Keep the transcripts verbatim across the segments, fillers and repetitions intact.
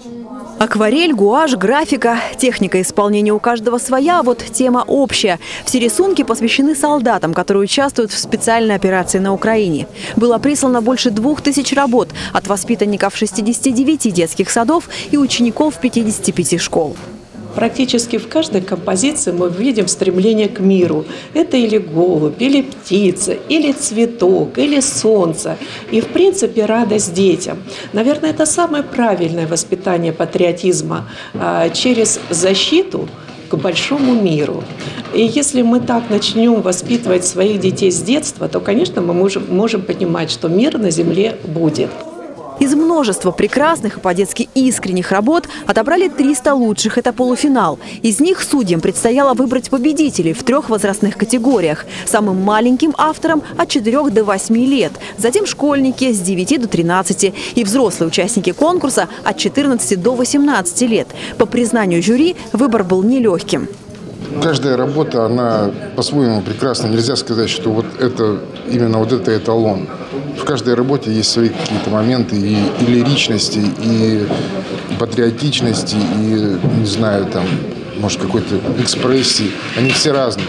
Акварель, гуашь, графика. Техника исполнения у каждого своя, а вот тема общая. Все рисунки посвящены солдатам, которые участвуют в специальной операции на Украине. Было прислано больше двух тысяч работ от воспитанников шестидесяти девяти детских садов и учеников пятидесяти пяти школ. Практически в каждой композиции мы видим стремление к миру. Это или голубь, или птица, или цветок, или солнце. И, в принципе, радость детям. Наверное, это самое правильное воспитание патриотизма через защиту к большому миру. И если мы так начнем воспитывать своих детей с детства, то, конечно, мы можем, можем понимать, что мир на земле будет. Из множества прекрасных и по-детски искренних работ отобрали триста лучших. Это полуфинал. Из них судьям предстояло выбрать победителей в трех возрастных категориях. Самым маленьким авторам от четырёх до восьми лет. Затем школьники с девяти до тринадцати. И взрослые участники конкурса от четырнадцати до восемнадцати лет. По признанию жюри, выбор был нелегким. Каждая работа, она по-своему прекрасна. Нельзя сказать, что вот это, именно вот это эталон. В каждой работе есть свои какие-то моменты и, и лиричности, и патриотичности, и, не знаю, там, может, какой-то экспрессии. Они все разные.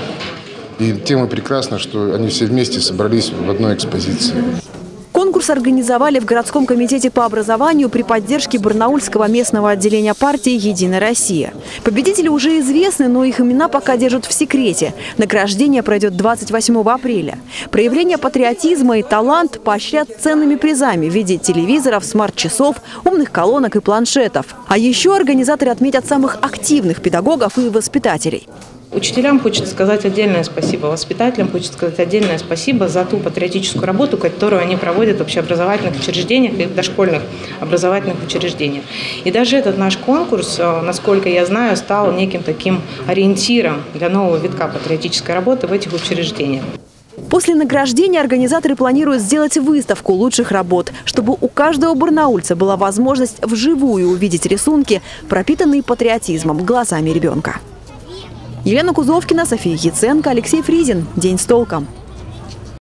И тем и прекрасно, что они все вместе собрались в одной экспозиции. Конкурс организовали в городском комитете по образованию при поддержке Барнаульского местного отделения партии «Единая Россия». Победители уже известны, но их имена пока держат в секрете. Награждение пройдет двадцать восьмого апреля. Проявление патриотизма и талант поощрят ценными призами в виде телевизоров, смарт-часов, умных колонок и планшетов. А еще организаторы отметят самых активных педагогов и воспитателей. Учителям хочется сказать отдельное спасибо, воспитателям хочется сказать отдельное спасибо за ту патриотическую работу, которую они проводят в общеобразовательных учреждениях и в дошкольных образовательных учреждениях. И даже этот наш конкурс, насколько я знаю, стал неким таким ориентиром для нового витка патриотической работы в этих учреждениях. После награждения организаторы планируют сделать выставку лучших работ, чтобы у каждого барнаульца была возможность вживую увидеть рисунки, пропитанные патриотизмом, глазами ребенка. Елена Кузовкина, София Яценко, Алексей Фризин. День с толком.